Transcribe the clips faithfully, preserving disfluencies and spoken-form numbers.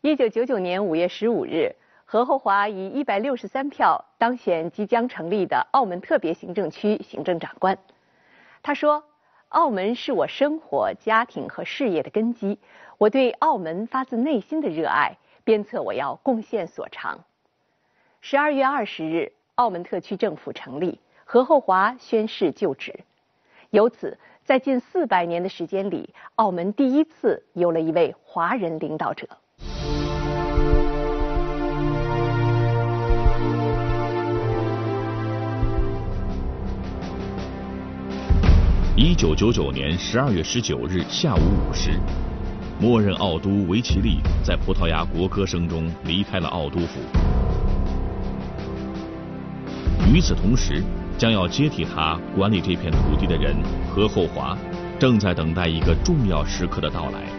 一九九九年五月十五日，何厚华以一百六十三票当选即将成立的澳门特别行政区行政长官。他说：“澳门是我生活、家庭和事业的根基，我对澳门发自内心的热爱，鞭策我要贡献所长。”十二月二十日，澳门特区政府成立，何厚华宣誓就职。由此，在近四百年的时间里，澳门第一次有了一位华人领导者。 一九九九年十二月十九日下午五时，默认澳督维奇利在葡萄牙国歌声中离开了澳督府。与此同时，将要接替他管理这片土地的人何厚华，正在等待一个重要时刻的到来。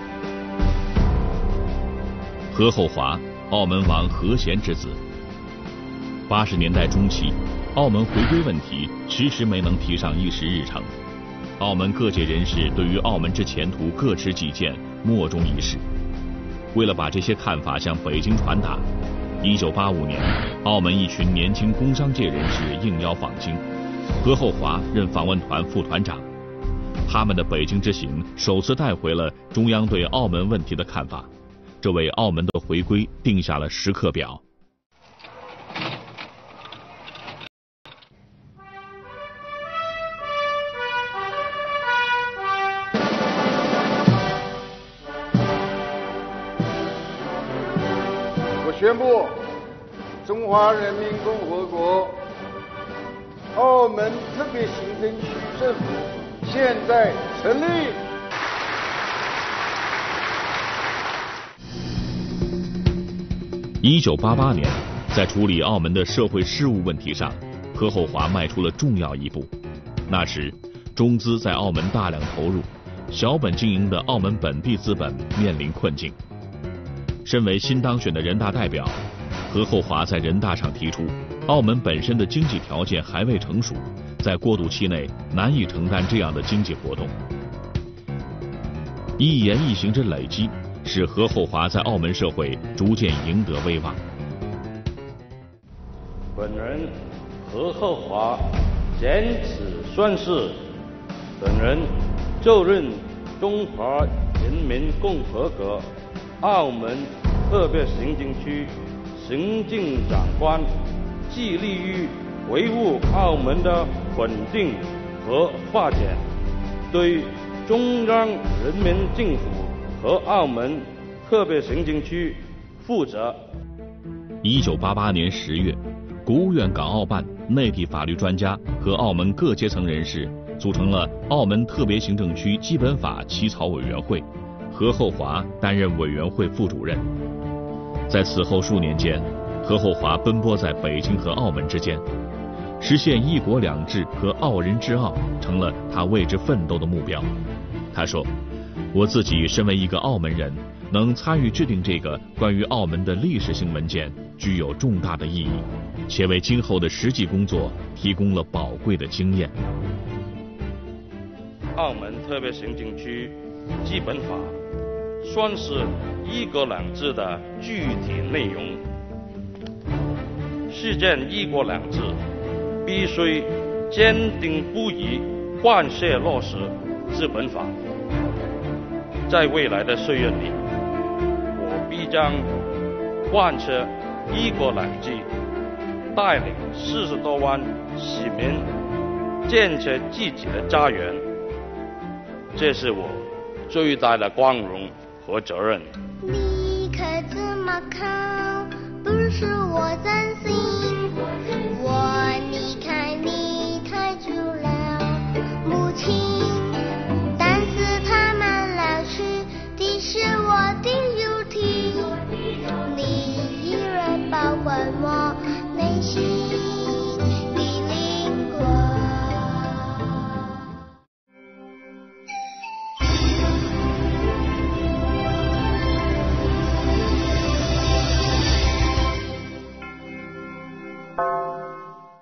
何厚华，澳门王何贤之子。八十年代中期，澳门回归问题迟迟没能提上议事日程。澳门各界人士对于澳门之前途各持己见，莫衷一是。为了把这些看法向北京传达，一九八五年，澳门一群年轻工商界人士应邀访京，何厚华任访问团副团长。他们的北京之行首次带回了中央对澳门问题的看法，这为澳门的回归定下了时刻表。 宣布，中华人民共和国澳门特别行政区政府现在成立。 一九八八年，在处理澳门的社会事务问题上，何厚华迈出了重要一步。那时，中资在澳门大量投入，小本经营的澳门本地资本面临困境。身为新当选的人大代表，何厚华在人大上提出，澳门本身的经济条件还未成熟，在过渡期内难以承担这样的经济活动。一言一行之累积，使何厚华在澳门社会逐渐赢得威望。 本人何厚华简此宣誓，本人就任中华人民共和国澳门特别行政区行政长官，致力于维护澳门的稳定和发展，对中央人民政府和澳门特别行政区负责。 一九八八年十月，国务院港澳办、内地法律专家和澳门各阶层人士组成了澳门特别行政区基本法起草委员会。何厚华担任委员会副主任。在此后数年间，何厚华奔波在北京和澳门之间，实现一国两制和澳人治澳成了他为之奋斗的目标。他说：“我自己身为一个澳门人，能参与制定这个关于澳门的历史性文件，具有重大的意义，且为今后的实际工作提供了宝贵的经验。” 澳门特别行政区基本法宣示一国两制的具体内容，实践一国两制必须坚定不移贯彻落实基本法。在未来的岁月里，我必将贯彻一国两制，带领四十多万市民建设自己的家园，这是我最大的光荣和责任。 你可怎么看？不是我担心，